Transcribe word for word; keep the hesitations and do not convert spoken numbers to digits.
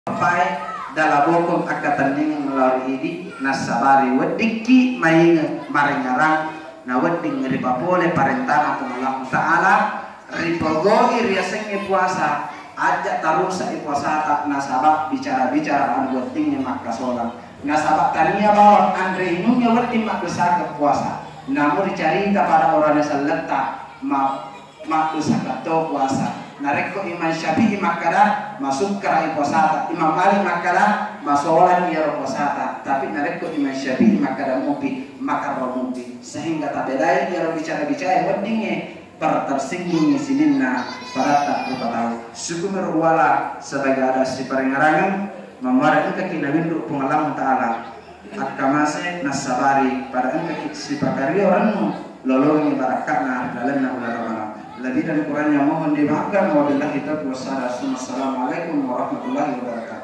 pai dala bokom akatanding lori idi nasabari wadiki mainga maringarang na wading ripapole parentana Allah Ta'ala ripogoi riasengi puasa aja tarusa ipuasa tak nasabak bicara-bicara an wadingnya makasola nasabak tania bawa andre inunya wading makasaka puasa namun dicerita pada orang yang seleta ma makasaka to puasa nareko Imam Syafi'i makara masuk kerai puasa Imam Malik makara masolan ya puasa tapi nareko Imam Syafi'i makara mubi makara mubi sehingga tabelai ya bicara-bicara wadingnya per tersinggung sininna para tak tahu syukur wala sebagai ada si peringarangan memarah engka kinawindu pengalaman ta'ala akamase nasabari pada engka si pakari orang lolongi barakatna dalamna ulama lebih dan kurangnya mohon dimaafkan. Wabillahi taufiq wassalamu. Assalamualaikum warahmatullahi wabarakatuh.